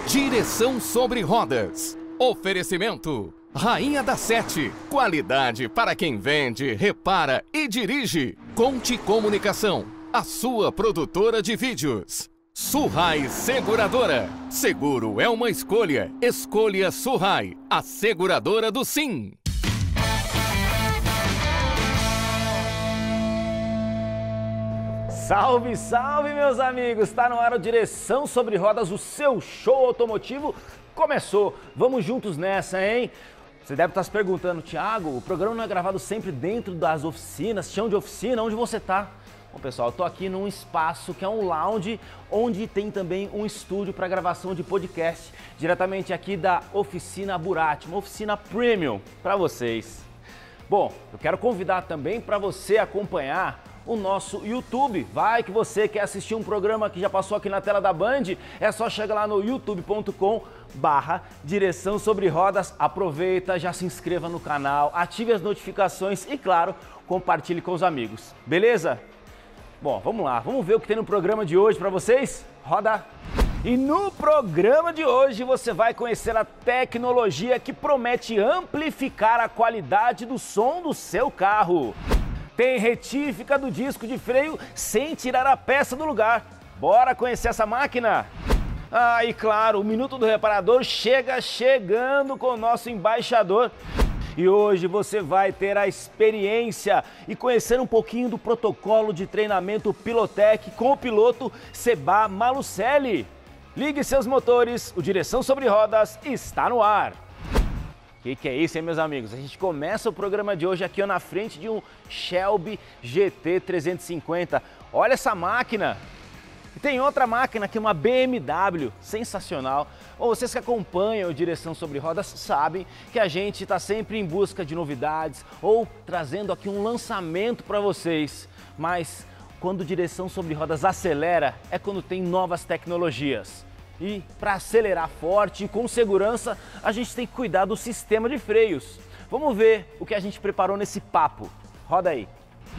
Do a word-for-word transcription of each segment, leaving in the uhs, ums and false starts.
Direção sobre rodas. Oferecimento. Rainha da Sete. Qualidade para quem vende, repara e dirige. Conte Comunicação. A sua produtora de vídeos. Surrai Seguradora. Seguro é uma escolha. Escolha Surrai, a seguradora do Sim. Salve, salve, meus amigos! Está no ar o Direção sobre Rodas, o seu show automotivo começou. Vamos juntos nessa, hein? Você deve estar se perguntando, Thiago, o programa não é gravado sempre dentro das oficinas, chão de oficina, onde você está? Bom, pessoal, eu tô aqui num espaço que é um lounge, onde tem também um estúdio para gravação de podcast, diretamente aqui da Oficina Burati, uma oficina premium para vocês. Bom, eu quero convidar também para você acompanhar o nosso YouTube. Vai que você quer assistir um programa que já passou aqui na tela da Band, é só chegar lá no youtube ponto com barra Direção sobre Rodas. Aproveita, já se inscreva no canal, ative as notificações e, claro, compartilhe com os amigos. Beleza? Bom, vamos lá, vamos ver o que tem no programa de hoje para vocês? Roda! E no programa de hoje você vai conhecer a tecnologia que promete amplificar a qualidade do som do seu carro. Tem retífica do disco de freio sem tirar a peça do lugar. Bora conhecer essa máquina? Ah, e claro, o Minuto do Reparador chega chegando com o nosso embaixador. E hoje você vai ter a experiência e conhecer um pouquinho do protocolo de treinamento Pilotec com o piloto Seba Malucelli. Ligue seus motores, o Direção sobre Rodas está no ar. O que, que é isso, hein, meus amigos? A gente começa o programa de hoje aqui ó, na frente de um Shelby G T trezentos e cinquenta. Olha essa máquina! E tem outra máquina que é uma B M W, sensacional. Ou vocês que acompanham o Direção sobre Rodas sabem que a gente está sempre em busca de novidades ou trazendo aqui um lançamento para vocês. Mas quando Direção sobre Rodas acelera é quando tem novas tecnologias. E para acelerar forte e com segurança, a gente tem que cuidar do sistema de freios. Vamos ver o que a gente preparou nesse papo. Roda aí.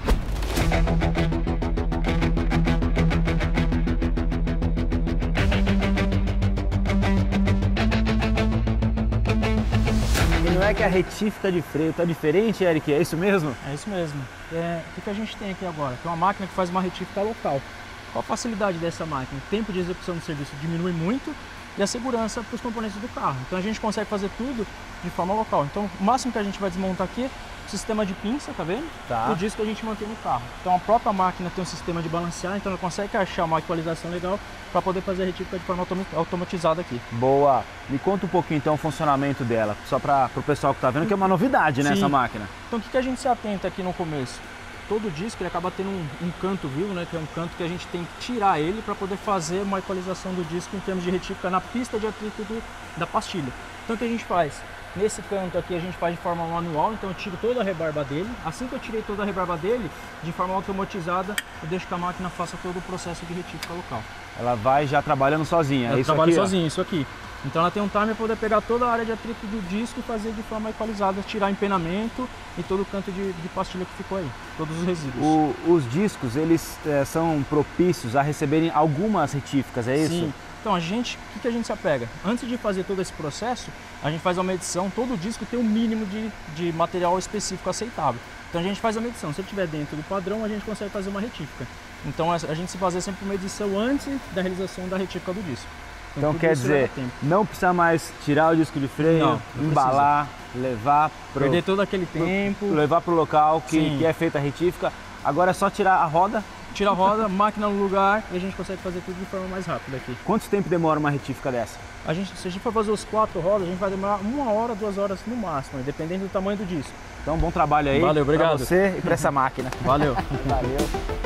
E não é que a retífica de freio tá diferente, Eric? É isso mesmo? É isso mesmo. É, o que a gente tem aqui agora? Tem uma máquina que faz uma retífica local. Qual a facilidade dessa máquina? O tempo de execução do serviço diminui muito e a segurança para os componentes do carro. Então a gente consegue fazer tudo de forma local. Então o máximo que a gente vai desmontar aqui é o sistema de pinça, tá vendo? Tá. O disco que a gente mantém no carro. Então a própria máquina tem um sistema de balancear, então ela consegue achar uma equalização legal para poder fazer a retífica de forma automatizada aqui. Boa! Me conta um pouquinho então o funcionamento dela, só para o pessoal que está vendo, que é uma novidade, né, essa máquina. Então o que, que a gente se atenta aqui no começo? Todo disco ele acaba tendo um, um canto vivo, né, que é um canto que a gente tem que tirar ele para poder fazer uma equalização do disco em termos de retífica na pista de atrito do, da pastilha. Então o que a gente faz? Nesse canto aqui a gente faz de forma manual, então eu tiro toda a rebarba dele. Assim que eu tirei toda a rebarba dele, de forma automatizada, eu deixo que a máquina faça todo o processo de retífica local. Ela vai já trabalhando sozinha, ela é isso trabalha aqui? sozinha, isso aqui. Então ela tem um timer para poder pegar toda a área de atrito do disco e fazer de forma equalizada, tirar empenamento e todo o canto de, de pastilha que ficou aí, todos os resíduos. O, os discos, eles é, são propícios a receberem algumas retíficas, é isso? Sim. Então a gente, o que, que a gente se apega? Antes de fazer todo esse processo, a gente faz uma medição, todo disco tem um mínimo de, de material específico aceitável. Então a gente faz a medição, se ele estiver dentro do padrão, a gente consegue fazer uma retífica. Então a, a gente se baseia sempre uma medição antes da realização da retífica do disco. Então quer dizer, não precisa mais tirar o disco de freio, não, não embalar, precisa. levar pro, perder todo aquele tempo, pro, levar para o local que, que é feita a retífica. Agora é só tirar a roda. Tira a roda, máquina no lugar e a gente consegue fazer tudo de forma mais rápida aqui. Quanto tempo demora uma retífica dessa? A gente, se a gente for fazer os quatro rodas, a gente vai demorar uma hora, duas horas no máximo, dependendo do tamanho do disco. Então bom trabalho aí. Valeu, obrigado. Pra você e para essa máquina. Valeu. Valeu.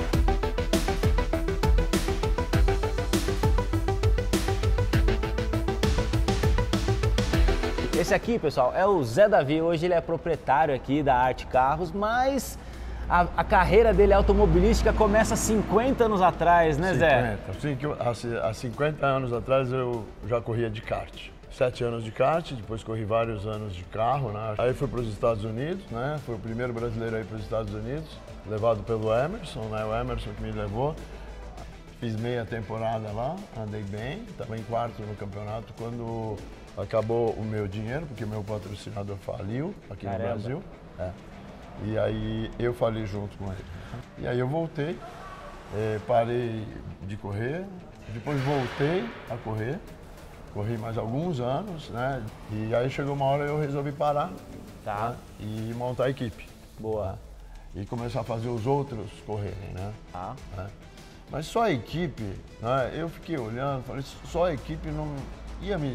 Esse aqui, pessoal, é o Zé Davi. Hoje ele é proprietário aqui da Arte Carros, mas a, a carreira dele automobilística começa há cinquenta anos atrás, né, Zé? cinquenta. Há cinquenta anos atrás eu já corria de kart. Sete anos de kart, depois corri vários anos de carro, né? Aí fui para os Estados Unidos, né? Fui o primeiro brasileiro aí para os Estados Unidos, levado pelo Emerson, né? O Emerson que me levou. fiz meia temporada lá, andei bem, estava em quarto no campeonato quando acabou o meu dinheiro, porque meu patrocinador faliu aqui Caramba. no Brasil. É. E aí eu falei junto com ele. E aí eu voltei, eh, parei de correr, depois voltei a correr, corri mais alguns anos, né? E aí chegou uma hora eu resolvi parar, Tá. né? E montar a equipe. Boa. E começar a fazer os outros correrem, né? Tá. né? Mas só a equipe, né? Eu fiquei olhando, falei, só a equipe não ia me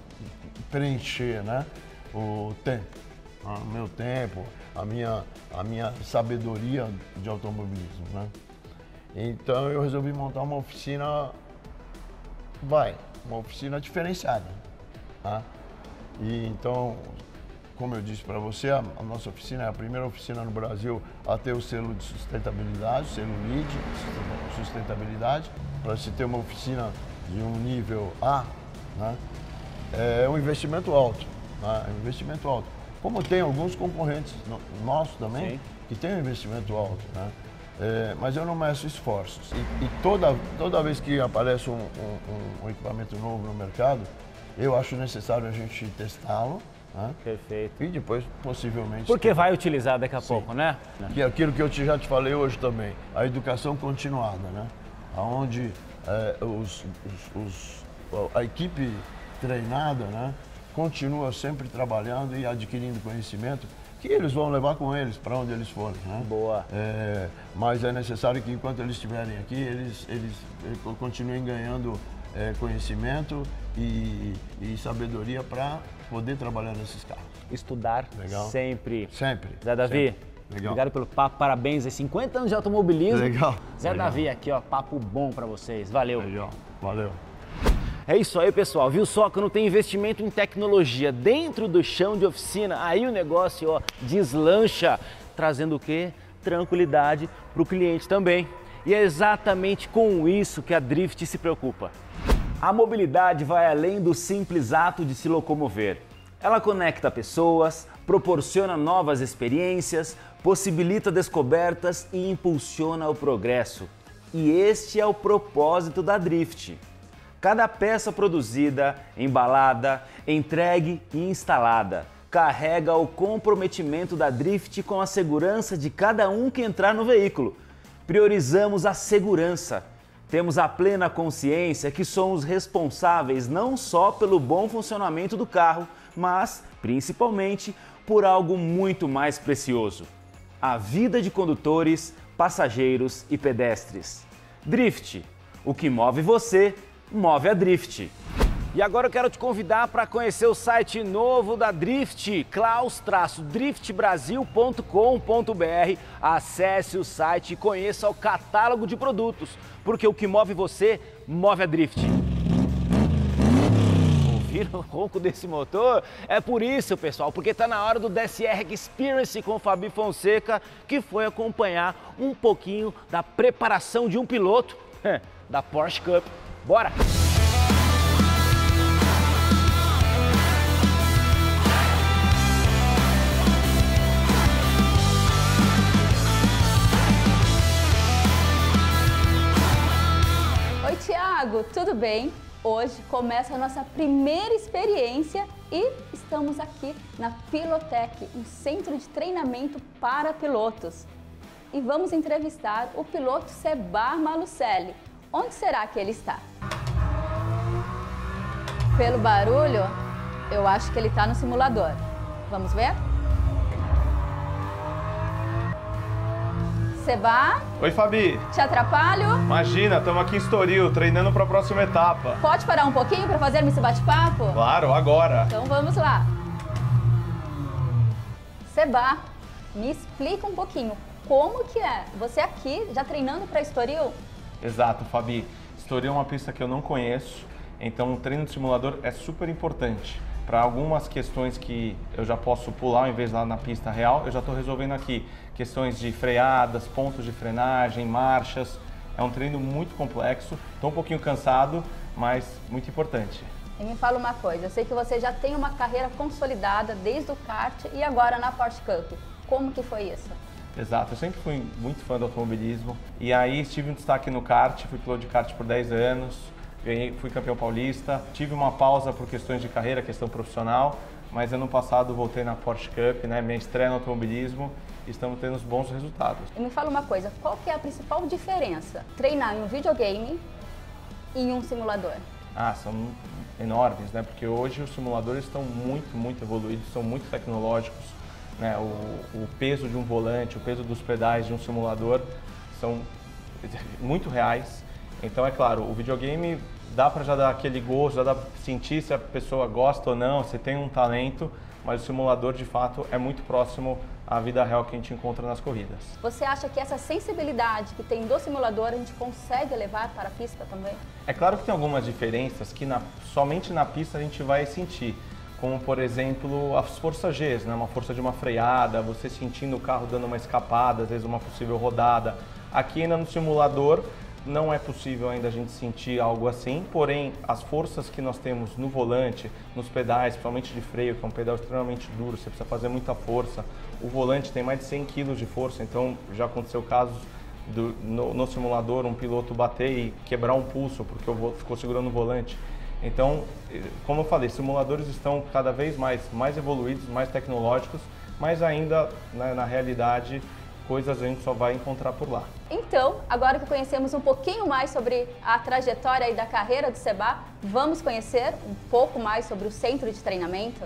preencher, né? O tempo, o meu tempo, a minha, a minha sabedoria de automobilismo, né? Então eu resolvi montar uma oficina, vai, uma oficina diferenciada, tá? E então, como eu disse para você, a, a nossa oficina é a primeira oficina no Brasil a ter o selo de sustentabilidade, o selo L E D, sustentabilidade, para se ter uma oficina de um nível A, né? É um investimento alto, né? É um investimento alto. Como tem alguns concorrentes no, nossos também, Sim. que tem um investimento alto, né? É, mas eu não meço esforços. E, e toda, toda vez que aparece um, um, um equipamento novo no mercado, eu acho necessário a gente testá-lo, né? Perfeito. E depois, possivelmente... Porque vai utilizar daqui a pouco, né? Que é aquilo que eu te, já te falei hoje também, a educação continuada, né? Onde é, os, os, os, a equipe treinada, né? Continua sempre trabalhando e adquirindo conhecimento que eles vão levar com eles para onde eles forem, né? Boa. É, mas é necessário que enquanto eles estiverem aqui, eles, eles, eles continuem ganhando é, conhecimento e, e sabedoria para poder trabalhar nesses carros. Estudar Legal. sempre. Sempre. Zé Davi, sempre. Legal. obrigado pelo papo, parabéns aí, cinquenta anos de automobilismo. Legal. Zé Legal. Davi aqui, ó, papo bom pra vocês, valeu. Legal. Valeu. É isso aí, pessoal, viu só? Quando tem investimento em tecnologia dentro do chão de oficina, aí o negócio, ó, deslancha, trazendo o quê? Tranquilidade pro cliente também. E é exatamente com isso que a Drift se preocupa. A mobilidade vai além do simples ato de se locomover. Ela conecta pessoas, proporciona novas experiências, possibilita descobertas e impulsiona o progresso. E este é o propósito da Drift. Cada peça produzida, embalada, entregue e instalada carrega o comprometimento da Drift com a segurança de cada um que entrar no veículo. Priorizamos a segurança. Temos a plena consciência que somos responsáveis não só pelo bom funcionamento do carro, mas, principalmente, por algo muito mais precioso: a vida de condutores, passageiros e pedestres. Drift, o que move você, move a Drift. E agora eu quero te convidar para conhecer o site novo da Drift, klaus traço drift brasil ponto com ponto br. Acesse o site e conheça o catálogo de produtos, porque o que move você, move a Drift. Ouviram o ronco desse motor? É por isso, pessoal, porque está na hora do D S R Experience com o Fabi Fonseca, que foi acompanhar um pouquinho da preparação de um piloto da Porsche Cup. Bora! Oi, Thiago, tudo bem? Hoje começa a nossa primeira experiência e estamos aqui na Pilotec, um centro de treinamento para pilotos. E vamos entrevistar o piloto Seba Malucelli. Onde será que ele está? Pelo barulho, eu acho que ele está no simulador. Vamos ver? Seba? Oi, Fabi. Te atrapalho? Imagina, estamos aqui em Estoril, treinando para a próxima etapa. Pode parar um pouquinho para fazermos esse bate-papo? Claro, agora. Então vamos lá. Seba, me explica um pouquinho, como que é você aqui, já treinando para Estoril? Exato, Fabi. Estoril é uma pista que eu não conheço, então o treino de simulador é super importante. Para algumas questões que eu já posso pular, ao invés de lá na pista real, eu já estou resolvendo aqui. Questões de freadas, pontos de frenagem, marchas. É um treino muito complexo, estou um pouquinho cansado, mas muito importante. E me fala uma coisa, eu sei que você já tem uma carreira consolidada desde o kart e agora na Porsche Cup. Como que foi isso? Exato, eu sempre fui muito fã do automobilismo e aí tive um destaque no kart, fui piloto de kart por dez anos, ganhei, fui campeão paulista, tive uma pausa por questões de carreira, questão profissional, mas ano passado voltei na Porsche Cup, né, minha estreia no automobilismo, e estamos tendo bons resultados. E me fala uma coisa, qual que é a principal diferença? Treinar em um videogame e em um simulador? Ah, são enormes, né, porque hoje os simuladores estão muito, muito evoluídos, são muito tecnológicos. Né, o, o peso de um volante, o peso dos pedais de um simulador são muito reais. Então, é claro, o videogame dá para já dar aquele gosto, já dá para sentir se a pessoa gosta ou não, se tem um talento, mas o simulador, de fato, é muito próximo à vida real que a gente encontra nas corridas. Você acha que essa sensibilidade que tem do simulador a gente consegue levar para a pista também? É claro que tem algumas diferenças que na, somente na pista a gente vai sentir. Como, por exemplo, as forças Gs, né? Uma força de uma freada, você sentindo o carro dando uma escapada, às vezes uma possível rodada. Aqui ainda no simulador não é possível ainda a gente sentir algo assim, porém as forças que nós temos no volante, nos pedais, principalmente de freio, que é um pedal extremamente duro, você precisa fazer muita força. O volante tem mais de cem quilos de força, então já aconteceu casos do, no, no simulador um piloto bater e quebrar um pulso porque o voo ficou segurando o volante. Então, como eu falei, simuladores estão cada vez mais, mais evoluídos, mais tecnológicos, mas ainda, né, na realidade, coisas a gente só vai encontrar por lá. Então, agora que conhecemos um pouquinho mais sobre a trajetória e da carreira do Seba, vamos conhecer um pouco mais sobre o centro de treinamento?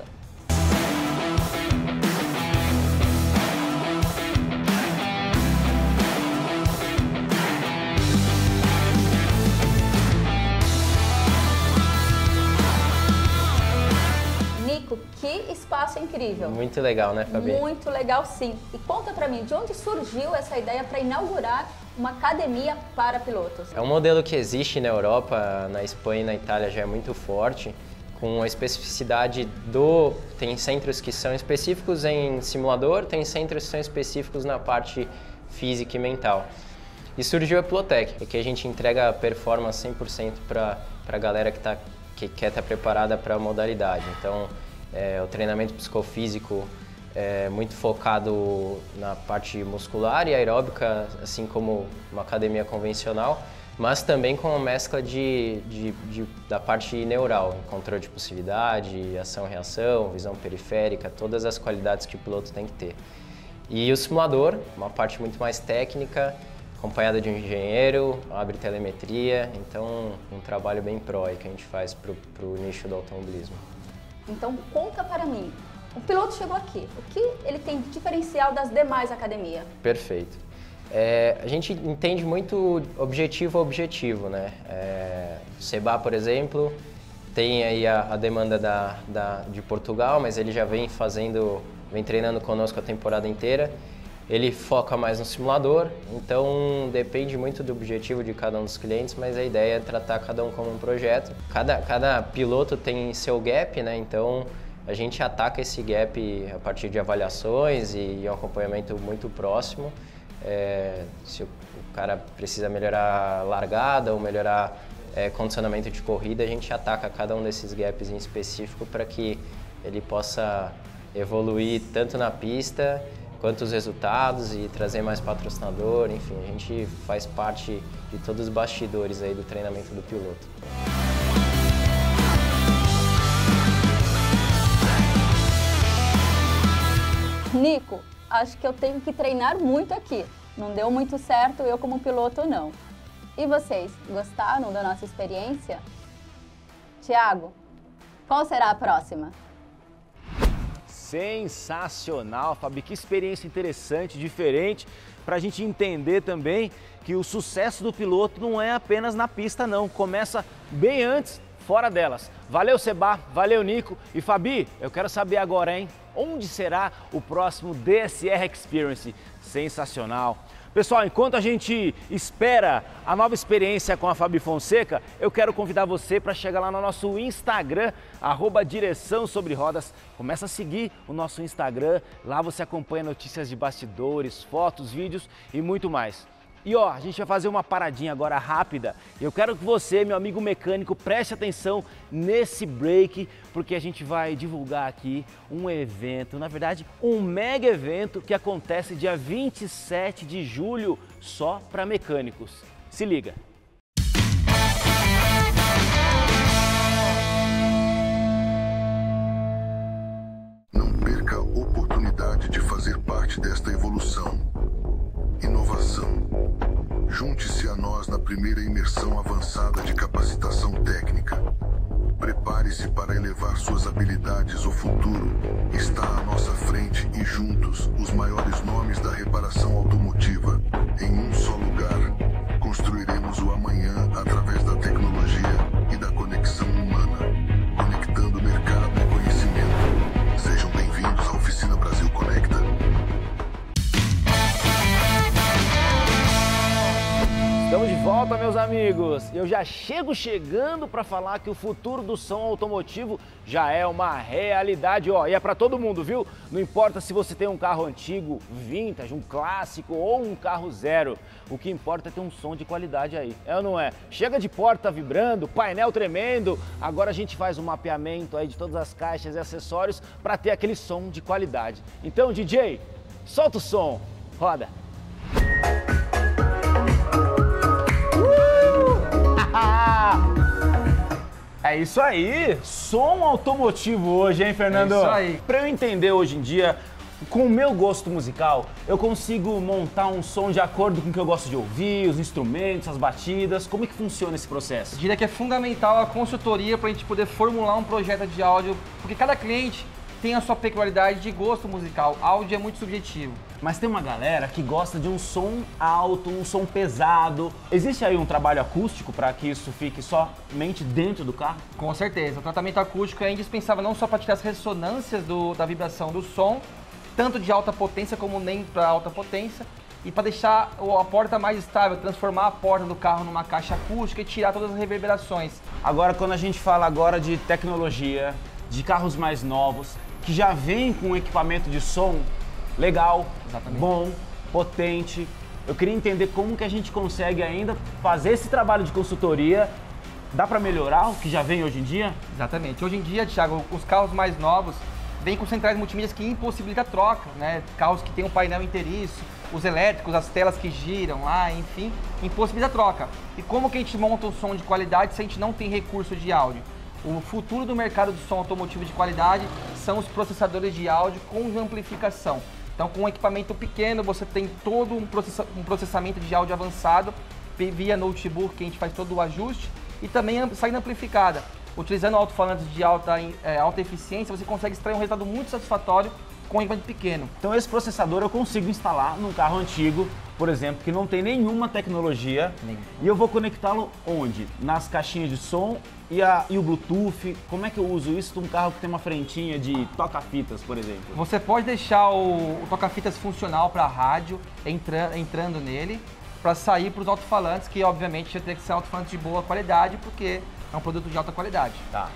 Que espaço incrível! Muito legal, né, Fabi? Muito legal, sim. E conta pra mim, de onde surgiu essa ideia para inaugurar uma academia para pilotos? É um modelo que existe na Europa, na Espanha e na Itália já é muito forte, com a especificidade do... Tem centros que são específicos em simulador, tem centros que são específicos na parte física e mental. E surgiu a Pilotec, que a gente entrega performance cem por cento para a galera que, tá, que quer estar preparada para a modalidade. Então, É, o treinamento psicofísico é muito focado na parte muscular e aeróbica, assim como uma academia convencional, mas também com uma mescla de, de, de, da parte neural, controle de impulsividade, ação-reação, visão periférica, todas as qualidades que o piloto tem que ter. E o simulador, uma parte muito mais técnica, acompanhada de um engenheiro, abre telemetria, então um trabalho bem pró aí que a gente faz para o nicho do automobilismo. Então conta para mim, o piloto chegou aqui, o que ele tem de diferencial das demais academias? Perfeito. É, a gente entende muito objetivo a objetivo, né? É, o Seba, por exemplo, tem aí a, a demanda da, da, de Portugal, mas ele já vem fazendo, vem treinando conosco a temporada inteira. Ele foca mais no simulador, então depende muito do objetivo de cada um dos clientes, mas a ideia é tratar cada um como um projeto. Cada, cada piloto tem seu gap, né? Então a gente ataca esse gap a partir de avaliações e um acompanhamento muito próximo. É, se o, o cara precisa melhorar a largada ou melhorar é, condicionamento de corrida, a gente ataca cada um desses gaps em específico para que ele possa evoluir tanto na pista quanto os resultados e trazer mais patrocinador, enfim, a gente faz parte de todos os bastidores aí do treinamento do piloto. Nico, acho que eu tenho que treinar muito aqui. Não deu muito certo eu como piloto, não. E vocês, gostaram da nossa experiência? Thiago, qual será a próxima? Sensacional, Fabi, que experiência interessante, diferente, para a gente entender também que o sucesso do piloto não é apenas na pista não, começa bem antes, fora delas. Valeu, Seba, valeu, Nico. E Fabi, eu quero saber agora, hein, onde será o próximo D S R Experience? Sensacional. Pessoal, enquanto a gente espera a nova experiência com a Fabi Fonseca, eu quero convidar você para chegar lá no nosso Instagram, arroba Direção Sobre Rodas. Começa a seguir o nosso Instagram, lá você acompanha notícias de bastidores, fotos, vídeos e muito mais. E ó, a gente vai fazer uma paradinha agora rápida. Eu quero que você, meu amigo mecânico, preste atenção nesse break, porque a gente vai divulgar aqui um evento, na verdade, um mega evento que acontece dia vinte e sete de julho só para mecânicos. Se liga. Não perca a oportunidade de fazer parte desta evolução. Inovação. Junte-se a nós na primeira imersão avançada de capacitação técnica. Prepare-se para elevar suas habilidades. O futuro está à nossa frente e juntos, os maiores nomes da reparação automotiva, em um só lugar. Construiremos o amanhã através da tecnologia e da conexão humana, conectando mercado e conhecimento. Sejam bem-vindos à Oficina Brasil Conecta. Estamos de volta, meus amigos. Eu já chego chegando para falar que o futuro do som automotivo já é uma realidade, ó, e é para todo mundo, viu? Não importa se você tem um carro antigo, vintage, um clássico ou um carro zero. O que importa é ter um som de qualidade aí, é ou não é? Chega de porta vibrando, painel tremendo. Agora a gente faz um mapeamento aí de todas as caixas e acessórios para ter aquele som de qualidade. Então, D J, solta o som, roda. É isso aí, som automotivo hoje, hein, Fernando? É isso aí. Pra eu entender hoje em dia, com o meu gosto musical, eu consigo montar um som de acordo com o que eu gosto de ouvir, os instrumentos, as batidas. Como é que funciona esse processo? Eu diria que é fundamental a consultoria para a gente poder formular um projeto de áudio, porque cada cliente tem a sua peculiaridade de gosto musical. Áudio é muito subjetivo. Mas tem uma galera que gosta de um som alto, um som pesado. Existe aí um trabalho acústico para que isso fique somente dentro do carro? Com certeza. O tratamento acústico é indispensável não só para tirar as ressonâncias do, da vibração do som, tanto de alta potência como nem para alta potência, e para deixar a porta mais estável, transformar a porta do carro numa caixa acústica e tirar todas as reverberações. Agora, quando a gente fala agora de tecnologia, de carros mais novos, que já vem com equipamento de som legal, Exatamente. Bom, potente. Eu queria entender como que a gente consegue ainda fazer esse trabalho de consultoria. Dá para melhorar o que já vem hoje em dia? Exatamente. Hoje em dia, Thiago, os carros mais novos vêm com centrais multimídias que impossibilitam a troca, né? Carros que têm um painel inteiriço, os elétricos, as telas que giram lá, enfim, impossibilita a troca. E como que a gente monta um som de qualidade se a gente não tem recurso de áudio? O futuro do mercado de som automotivo de qualidade são os processadores de áudio com amplificação. Então, com um equipamento pequeno, você tem todo um, processa um processamento de áudio avançado via notebook, que a gente faz todo o ajuste, e também saída amplificada. Utilizando alto-falantes de alta, é, alta eficiência, você consegue extrair um resultado muito satisfatório com um equipamento pequeno. Então esse processador eu consigo instalar num carro antigo, por exemplo, que não tem nenhuma tecnologia, Nem. e eu vou conectá-lo onde? Nas caixinhas de som e, a, e o Bluetooth. Como é que eu uso isso num carro que tem uma frentinha de toca-fitas, por exemplo? Você pode deixar o, o toca-fitas funcional para rádio, entra, entrando nele, para sair para os alto-falantes, que obviamente já tem que ser alto-falantes de boa qualidade, porque é um produto de alta qualidade. Tá.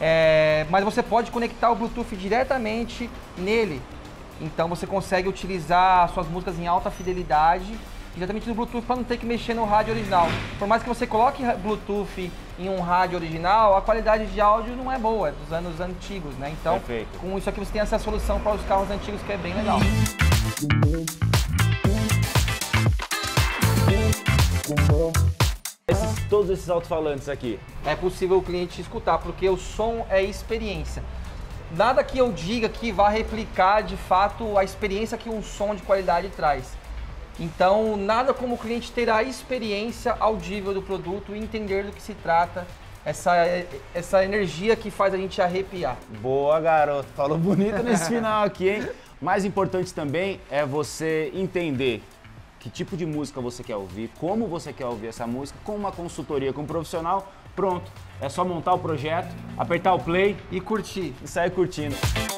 É, mas você pode conectar o Bluetooth diretamente nele. Então você consegue utilizar suas músicas em alta fidelidade diretamente no Bluetooth para não ter que mexer no rádio original. Por mais que você coloque Bluetooth em um rádio original, a qualidade de áudio não é boa, é dos anos antigos, né? Então, Perfeito. com isso aqui você tem essa solução para os carros antigos que é bem legal. Esses, todos esses alto-falantes aqui. É possível o cliente escutar, porque o som é experiência. Nada que eu diga que vá replicar de fato a experiência que um som de qualidade traz. Então, nada como o cliente ter a experiência audível do produto e entender do que se trata, essa, essa energia que faz a gente arrepiar. Boa, garoto. Falou bonito nesse final aqui, hein? Mais importante também é você entender que tipo de música você quer ouvir, como você quer ouvir essa música, com uma consultoria com um profissional, pronto. É só montar o projeto, apertar o play E curtir. e sair curtindo.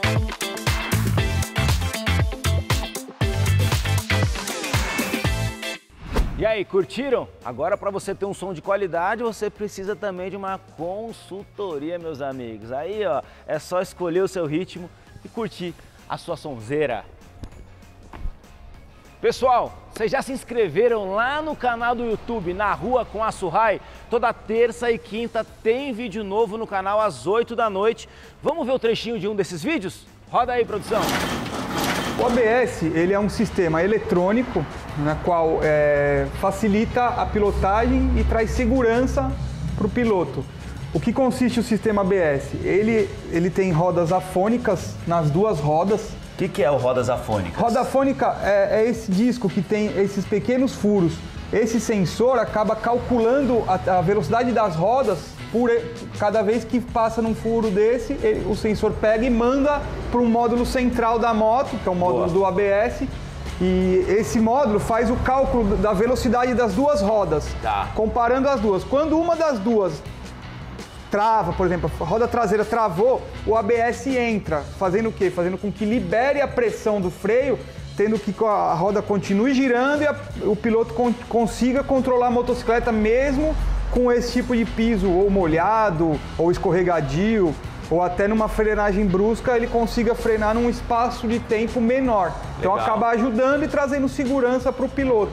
E aí, curtiram? Agora, para você ter um som de qualidade, você precisa também de uma consultoria, meus amigos. Aí, ó, é só escolher o seu ritmo e curtir a sua sonzeira. Pessoal, vocês já se inscreveram lá no canal do YouTube, Na Rua com a Surrai? Toda terça e quinta tem vídeo novo no canal às oito da noite. Vamos ver o trechinho de um desses vídeos? Roda aí, produção. O A B S ele é um sistema eletrônico na qual é, facilita a pilotagem e traz segurança para o piloto. O que consiste o sistema A B S? Ele, ele tem rodas afônicas nas duas rodas. O que, que é o rodas afônicas? Roda afônica é, é esse disco que tem esses pequenos furos. Esse sensor acaba calculando a, a velocidade das rodas por cada vez que passa num furo desse, ele, o sensor pega e manda para um módulo central da moto, que é o módulo Boa. do A B S. E esse módulo faz o cálculo da velocidade das duas rodas, tá. comparando as duas. Quando uma das duas trava, por exemplo, a roda traseira travou, o A B S entra, fazendo o quê? Fazendo com que libere a pressão do freio, tendo que a roda continue girando e a, o piloto con consiga controlar a motocicleta mesmo com esse tipo de piso, ou molhado, ou escorregadio, ou até numa frenagem brusca ele consiga frenar num espaço de tempo menor. Então Legal. acaba ajudando e trazendo segurança para o piloto.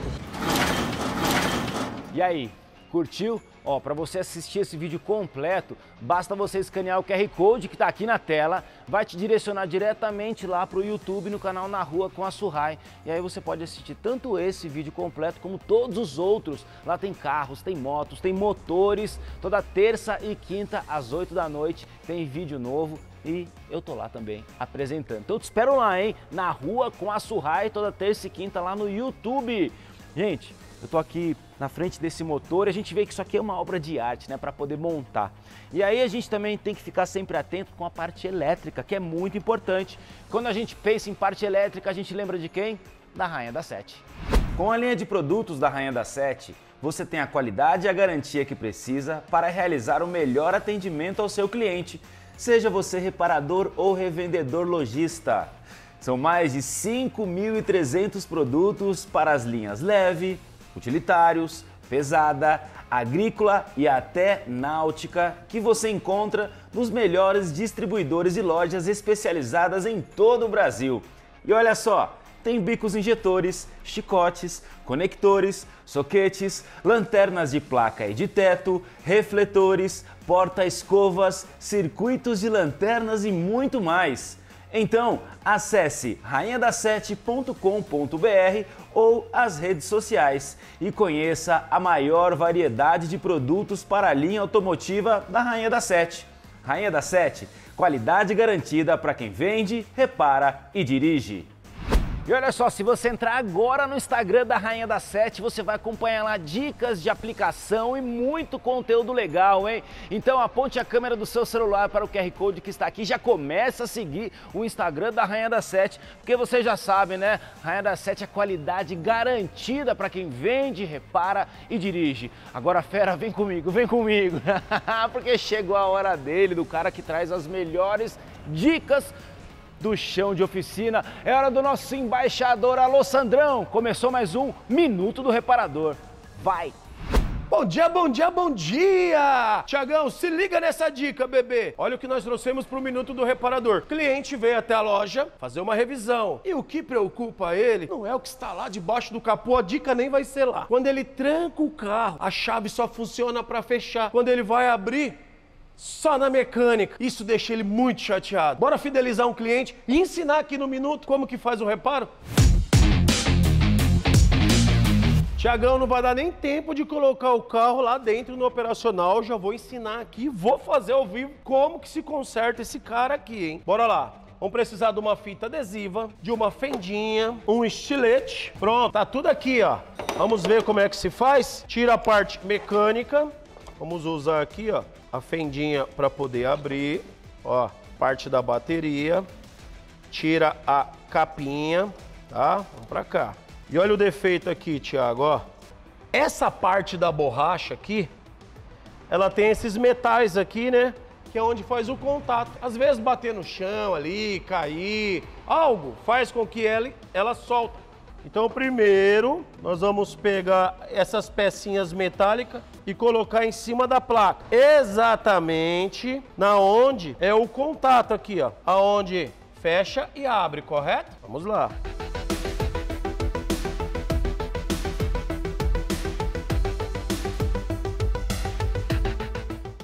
E aí, curtiu? Ó, para você assistir esse vídeo completo, basta você escanear o Q R Code que está aqui na tela, vai te direcionar diretamente lá para o YouTube no canal Na Rua com a Surrai. E aí você pode assistir tanto esse vídeo completo como todos os outros. Lá tem carros, tem motos, tem motores. Toda terça e quinta às oito da noite tem vídeo novo e eu tô lá também apresentando. Então eu te espero lá, hein? Na Rua com a Surrai, toda terça e quinta lá no YouTube. Gente, eu tô aqui na frente desse motor e a gente vê que isso aqui é uma obra de arte, né, para poder montar. E aí a gente também tem que ficar sempre atento com a parte elétrica, que é muito importante. Quando a gente pensa em parte elétrica, a gente lembra de quem? Da Rainha da Sete. Com a linha de produtos da Rainha da Sete, você tem a qualidade e a garantia que precisa para realizar o melhor atendimento ao seu cliente, seja você reparador ou revendedor lojista. São mais de cinco mil e trezentos produtos para as linhas leve, utilitários, pesada, agrícola e até náutica que você encontra nos melhores distribuidores e lojas especializadas em todo o Brasil. E olha só, tem bicos injetores, chicotes, conectores, soquetes, lanternas de placa e de teto, refletores, porta-escovas, circuitos de lanternas e muito mais. Então, acesse rainha da sete ponto com ponto br ou as redes sociais e conheça a maior variedade de produtos para a linha automotiva da Rainha da Sete. Rainha da Sete, qualidade garantida para quem vende, repara e dirige. E olha só, se você entrar agora no Instagram da Rainha da Sete, você vai acompanhar lá dicas de aplicação e muito conteúdo legal, hein? Então aponte a câmera do seu celular para o Q R Code que está aqui, já começa a seguir o Instagram da Rainha da Sete, porque você já sabe, né? Rainha da Sete é qualidade garantida para quem vende, repara e dirige. Agora, fera, vem comigo, vem comigo, porque chegou a hora dele, do cara que traz as melhores dicas do chão de oficina. É hora do nosso embaixador, alô Sandrão. Começou mais um Minuto do Reparador. Vai! Bom dia, bom dia, bom dia! Tiagão, se liga nessa dica, bebê. Olha o que nós trouxemos para o Minuto do Reparador. O cliente veio até a loja fazer uma revisão. E o que preocupa ele não é o que está lá debaixo do capô, a dica nem vai ser lá. Quando ele tranca o carro, a chave só funciona para fechar. Quando ele vai abrir, só na mecânica. Isso deixa ele muito chateado. Bora fidelizar um cliente e ensinar aqui no Minuto como que faz o reparo? Tiagão, não vai dar nem tempo de colocar o carro lá dentro no operacional. Eu já vou ensinar aqui, vou fazer ao vivo como que se conserta esse cara aqui, hein? Bora lá. Vamos precisar de uma fita adesiva, de uma fendinha, um estilete. Pronto, tá tudo aqui, ó. Vamos ver como é que se faz. Tira a parte mecânica. Vamos usar aqui, ó, a fendinha para poder abrir, ó, parte da bateria, tira a capinha, tá? Vamos para cá. E olha o defeito aqui, Thiago, ó. Essa parte da borracha aqui, ela tem esses metais aqui, né? Que é onde faz o contato. Às vezes bater no chão ali, cair, algo faz com que ela, ela solta. Então, primeiro, nós vamos pegar essas pecinhas metálicas e colocar em cima da placa. Exatamente na onde é o contato aqui, ó. Aonde fecha e abre, correto? Vamos lá.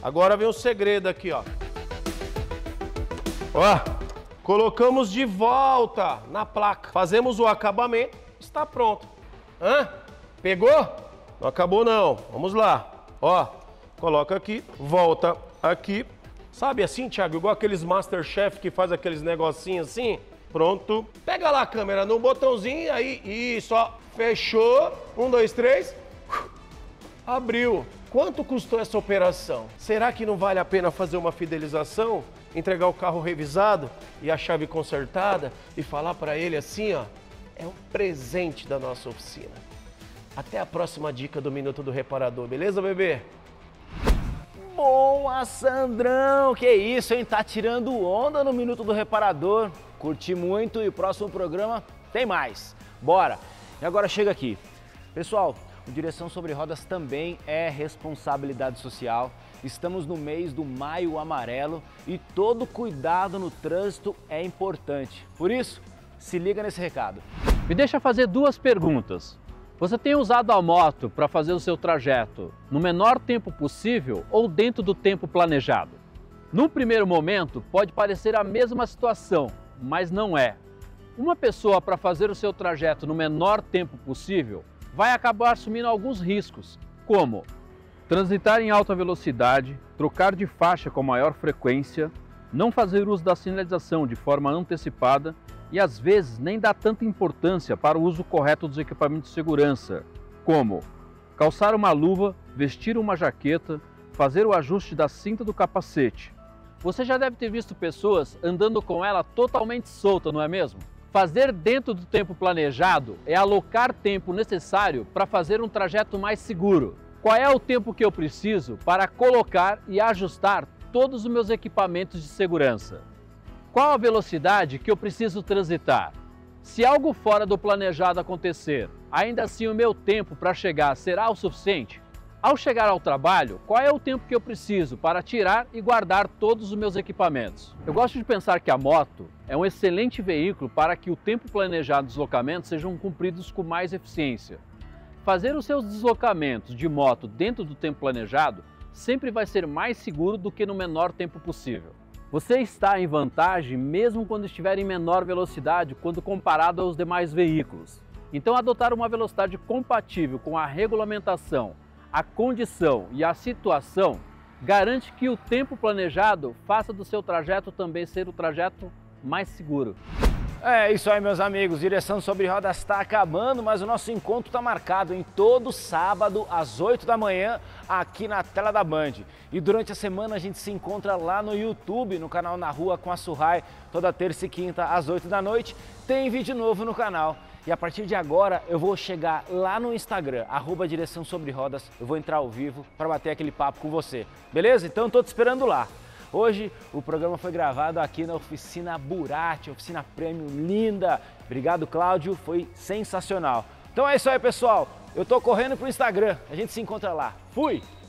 Agora vem o segredo aqui, ó. Ó, colocamos de volta na placa. Fazemos o acabamento, está pronto. Hã? Pegou? Não acabou não. Vamos lá. Ó, coloca aqui, volta aqui. Sabe assim, Thiago? Igual aqueles Masterchef que faz aqueles negocinhos assim. Pronto. Pega lá a câmera no botãozinho, aí, isso, ó. Fechou. Um, dois, três. Abriu. Quanto custou essa operação? Será que não vale a pena fazer uma fidelização? Entregar o carro revisado e a chave consertada e falar para ele assim, ó, é um presente da nossa oficina. Até a próxima dica do Minuto do Reparador, beleza, bebê? Boa, Sandrão! Que isso, hein? Tá tirando onda no Minuto do Reparador. Curti muito e o próximo programa tem mais. Bora! E agora chega aqui. Pessoal, o Direção Sobre Rodas também é responsabilidade social. Estamos no mês do Maio Amarelo e todo cuidado no trânsito é importante. Por isso, se liga nesse recado. Me deixa fazer duas perguntas. Você tem usado a moto para fazer o seu trajeto no menor tempo possível ou dentro do tempo planejado? No primeiro momento, pode parecer a mesma situação, mas não é. Uma pessoa para fazer o seu trajeto no menor tempo possível vai acabar assumindo alguns riscos, como transitar em alta velocidade, trocar de faixa com maior frequência, não fazer uso da sinalização de forma antecipada e às vezes nem dar tanta importância para o uso correto dos equipamentos de segurança, como calçar uma luva, vestir uma jaqueta, fazer o ajuste da cinta do capacete. Você já deve ter visto pessoas andando com ela totalmente solta, não é mesmo? Fazer dentro do tempo planejado é alocar tempo necessário para fazer um trajeto mais seguro. Qual é o tempo que eu preciso para colocar e ajustar todos os meus equipamentos de segurança? Qual a velocidade que eu preciso transitar? Se algo fora do planejado acontecer, ainda assim o meu tempo para chegar será o suficiente? Ao chegar ao trabalho, qual é o tempo que eu preciso para tirar e guardar todos os meus equipamentos? Eu gosto de pensar que a moto é um excelente veículo para que o tempo planejado de deslocamentos sejam cumpridos com mais eficiência. Fazer os seus deslocamentos de moto dentro do tempo planejado sempre vai ser mais seguro do que no menor tempo possível. Você está em vantagem mesmo quando estiver em menor velocidade quando comparado aos demais veículos. Então, adotar uma velocidade compatível com a regulamentação, a condição e a situação garante que o tempo planejado faça do seu trajeto também ser o trajeto mais seguro. É isso aí, meus amigos. Direção Sobre Rodas está acabando, mas o nosso encontro está marcado em todo sábado às oito da manhã aqui na tela da Band. E durante a semana a gente se encontra lá no YouTube, no canal Na Rua com a Surrai, toda terça e quinta às oito da noite. Tem vídeo novo no canal. E a partir de agora eu vou chegar lá no Instagram, arroba Direção Sobre Rodas, eu vou entrar ao vivo para bater aquele papo com você. Beleza? Então estou te esperando lá. Hoje o programa foi gravado aqui na oficina Burati, oficina Premium linda. Obrigado, Cláudio, foi sensacional. Então é isso aí, pessoal. Eu tô correndo pro Instagram, a gente se encontra lá. Fui!